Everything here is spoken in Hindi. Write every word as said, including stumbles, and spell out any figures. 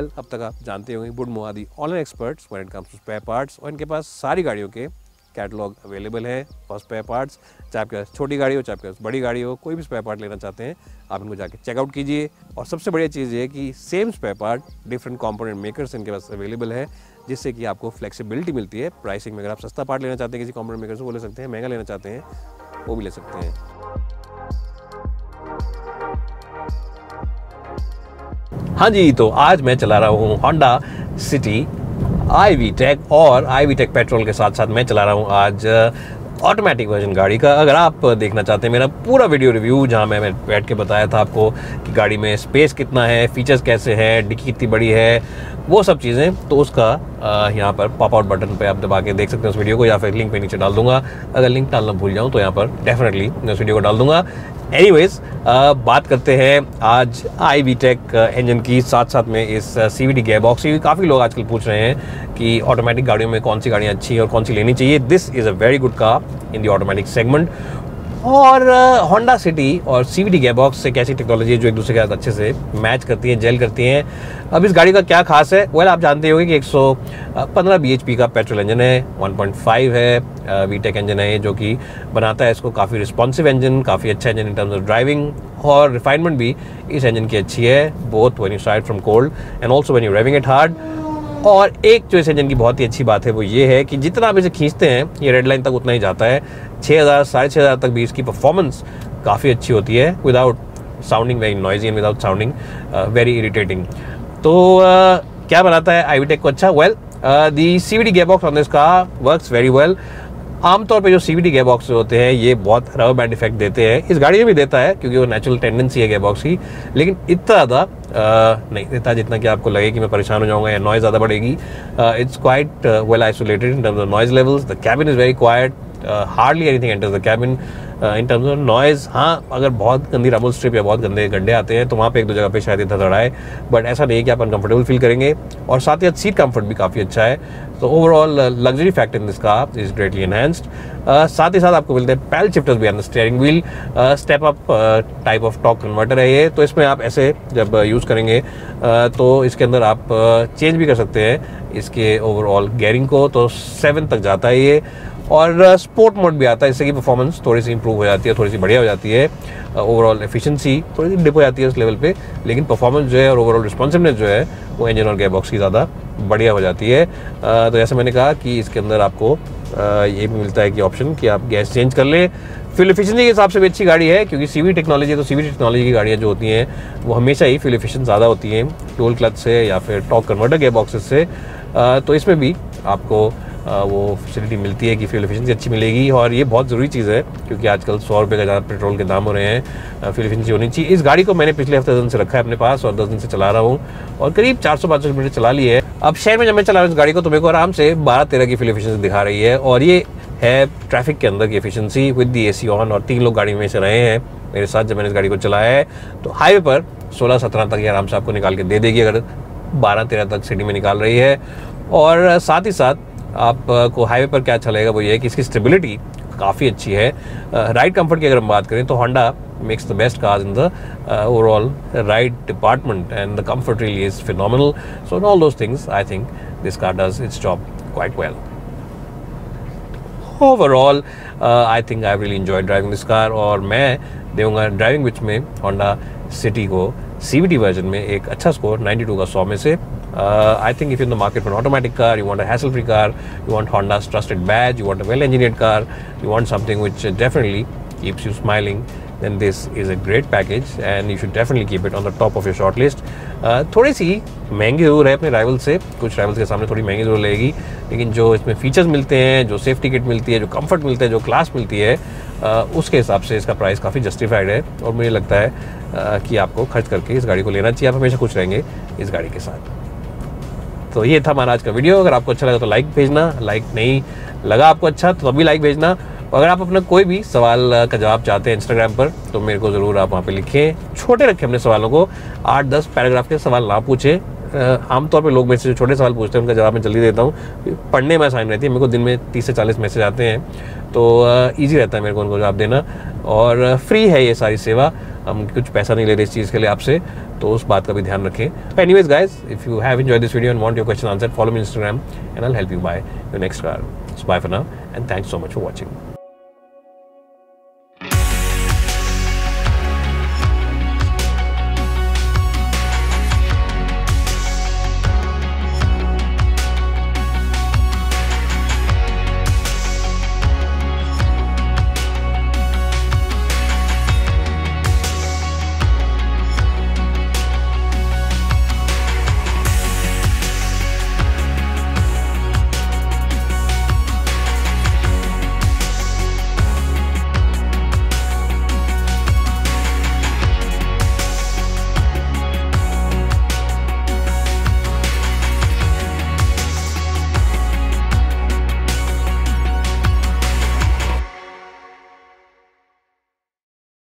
वेल अब तक आप जानते होंगे वुड मोहादी online experts when it comes to spare parts, और इनके पास सारी गाड़ियों के कैटलॉग अवेलेबल है फॉर स्पेयर पार्ट्स। चाहे आपके पास छोटी गाड़ी हो, चाहे आपके पास बड़ी गाड़ी हो, कोई भी स्पेयर पार्ट लेना चाहते हैं आप इनको जाके चेकआउट कीजिए। और सबसे बढ़िया चीज़ ये है कि same spare part different component makers इनके पास अवेलेबल है, जिससे कि आपको फ्लेक्सिबिलिटी मिलती है प्राइसिंग में। अगर आप सस्ता पार्ट लेना चाहते हैं किसी कंपोनेंट मेकर से वो ले सकते हैं, महंगा लेना चाहते हैं वो भी ले सकते हैं। हाँ जी, तो आज मैं चला रहा हूँ Honda City i VTEC, और आई वी टेक पेट्रोल के साथ साथ मैं चला रहा हूँ आज ऑटोमेटिक वर्जन गाड़ी का। अगर आप देखना चाहते हैं मेरा पूरा वीडियो रिव्यू जहाँ मैं बैठ के बताया था आपको कि गाड़ी में स्पेस कितना है, फीचर्स कैसे हैं, डिक्की कितनी बड़ी है, वो सब चीज़ें, तो उसका यहाँ पर पॉप आउट बटन पे आप दबा के देख सकते हैं उस वीडियो को, या फिर लिंक पे नीचे डाल दूंगा। अगर लिंक डालना भूल जाऊँ तो यहाँ पर डेफिनेटली मैं उस वीडियो को डाल दूंगा। एनीवेज, बात करते हैं आज आई वी टेक इंजन की, साथ साथ में इस सी वी टी गियरबॉक्स की। काफ़ी लोग आजकल पूछ रहे हैं कि ऑटोमेटिक गाड़ियों में कौन सी गाड़ियाँ अच्छी हैं और कौन सी लेनी चाहिए। This is a very good car in the automatic segment. और होंडा सिटी और सी वी टी गियरबॉक्स एक ऐसी टेक्नोलॉजी है जो एक दूसरे के साथ अच्छे से मैच करती है, जेल करती हैं। अब इस गाड़ी का क्या खास है? वेल, आप जानते होंगे कि एक सौ पंद्रह बी एच पी का पेट्रोल इंजन है, वन पॉइंट फाइव है वी टेक इंजन है, जो कि बनाता है इसको काफ़ी रिस्पॉन्सिव इंजन, काफ़ी अच्छा engine in terms of driving, और रिफाइनमेंट भी इस इंजन की अच्छी है, both when you start from cold and also when you revving it hard. और एक जो इस इंजन की बहुत ही अच्छी बात है वो ये है कि जितना आप इसे खींचते हैं ये रेड लाइन तक उतना ही जाता है। छः हज़ार साढ़े छः हज़ार तक भी इसकी परफॉर्मेंस काफ़ी अच्छी होती है, without sounding very noisy and without sounding very irritating. तो uh, क्या बनाता है आई वी टेक को अच्छा? Well, the C V T gearbox on this car works very well. आमतौर पे जो सी वी टी गियरबॉक्स होते हैं ये बहुत रबर बैंड इफेक्ट देते हैं, इस गाड़ी में भी देता है क्योंकि वो नेचुरल टेंडेंसी है गियरबॉक्स की, लेकिन इतना ज़्यादा नहीं देता जितना कि आपको लगे कि मैं परेशान हो जाऊंगा या नॉइज़ ज़्यादा बढ़ेगी। It's quite well isolated in terms of noise levels. The cabin is very quiet, hardly anything enters the cabin in terms of noise. हाँ, अगर बहुत गंदी रबल स्ट्रिप या बहुत गंदे गड्ढे आते हैं तो वहाँ पे एक दो जगह पे शायद इतना धड़ाए, बट ऐसा नहीं है कि आप अनकंफर्टेबल फील करेंगे। और साथ ही साथ सीट कंफर्ट भी काफ़ी अच्छा है, तो overall luxury factor in this car is greatly enhanced. साथ ही साथ आपको मिलते हैं पैडल शिफ्टर्स भी, steering wheel step up type of torque converter है ये, तो इसमें आप ऐसे जब यूज़ करेंगे uh, तो इसके अंदर आप चेंज uh, भी कर सकते हैं इसके ओवरऑल गेयरिंग को, तो सेवन तक जाता है ये। और स्पोर्ट मोड भी आता है, इससे की परफॉर्मेंस थोड़ी सी इंप्रूव हो जाती है, थोड़ी सी बढ़िया हो जाती है। ओवरऑल एफिशिएंसी थोड़ी सी डिप हो जाती है उस लेवल पे, लेकिन परफॉर्मेंस जो है और ओवरऑल रिस्पॉन्सिवनेस जो है वो इंजन और गियरबॉक्स की ज़्यादा बढ़िया हो जाती है। uh, तो जैसे मैंने कहा कि इसके अंदर आपको uh, ये भी मिलता है कि ऑप्शन कि आप गैस चेंज कर लें। फ्यूल एफिशिएंसी के हिसाब से भी अच्छी गाड़ी है, क्योंकि सी वी टेक्नोलॉजी है तो सी वी टेक्नोलॉजी की गाड़ियाँ जो होती हैं वो हमेशा ही फ्यूल एफिशिएंट ज़्यादा होती हैं डुअल क्लच से या फिर टॉर्क कन्वर्टर गियरबॉक्सेस से। uh, तो इसमें भी आपको आ, वो फैसिलिटी मिलती है कि फ्यूल एफिशिएंसी अच्छी मिलेगी, और ये बहुत ज़रूरी चीज़ है क्योंकि आजकल सौ रुपये का ज़्यादा पेट्रोल के दाम हो रहे हैं, फ्यूल एफिशिएंसी होनी चाहिए। इस गाड़ी को मैंने पिछले हफ्ते दिन से रखा है अपने पास और दस दिन से चला रहा हूँ, और करीब चार सौ पाँच सौ किलोमीटर चला ली है। अब शहर में जब मैं चला रहा हूँ इस गाड़ी को तो मेरे को आराम से बारह तेरह की फ्यूल एफिशिएंसी दिखा रही है, और ये है ट्रैफिक के अंदर की efficiency with the A C on. और तीन लोग गाड़ी में से रहे हैं मेरे साथ जब मैंने इस गाड़ी को चलाया है, तो हाईवे पर सोलह सत्रह तक ये आराम से आपको निकाल के दे देगी अगर बारह तेरह तक सिटी में निकाल रही है। और साथ ही साथ आपको हाईवे पर क्या अच्छा लगेगा वो ये है कि इसकी स्टेबिलिटी काफ़ी अच्छी है। राइड कंफर्ट की अगर हम बात करें तो Honda makes the best cars in the overall ride department, and the comfort really is phenomenal. So in all those things I think this car does its job quite well. Overall I think I really enjoy driving this car, और मैं दूंगा ड्राइविंग विच में होंडा सिटी को सी वी टी वर्जन में एक अच्छा स्कोर नाइंटी टू का सौ में से। Uh, I think if you're in the market for an automatic car, you want a hassle-free car, you want Honda's trusted badge, you want a well-engineered car, you want something which uh, definitely keeps you smiling, then this is a great package and you should definitely keep it on the top of your short list. Uh, थोड़ी सी महंगी ज़रूर है अपने राइवल से, कुछ राइवल्स के सामने थोड़ी महंगी ज़रूर लगेगी, लेकिन जो इसमें फीचर्स मिलते हैं, जो सेफ्टी किट मिलती है, जो कंफर्ट मिलता है, जो क्लास मिलती है, uh, उसके हिसाब से इसका प्राइस काफ़ी जस्टिफाइड है, और मुझे लगता है uh, कि आपको खर्च करके इस गाड़ी को लेना चाहिए। आप हमेशा खुश रहेंगे इस गाड़ी के साथ। तो ये था हमारा आज का वीडियो। अगर आपको अच्छा लगा तो लाइक भेजना, लाइक नहीं लगा आपको अच्छा तो तभी लाइक भेजना। अगर आप अपना कोई भी सवाल का जवाब चाहते हैं इंस्टाग्राम पर तो मेरे को ज़रूर आप वहाँ पे लिखें। छोटे रखें अपने सवालों को, आठ दस पैराग्राफ के सवाल ना पूछें। आमतौर पे लोग मेरे से छोटे सवाल पूछते हैं, उनका जवाब मैं जल्दी देता हूँ, पढ़ने में आसानी रहती है। मेरे को दिन में तीस से चालीस मैसेज आते हैं, तो ईजी रहता है मेरे को उनको जवाब देना, और फ्री है ये सारी सेवा, हम कुछ पैसा नहीं ले रहे इस चीज़ के लिए आपसे। तो उस बात का भी ध्यान रखें. Anyways guys, if you have enjoyed this video and want your question answered, follow me Instagram and I will help you buy your next car. Bye for now and thanks so much for watching.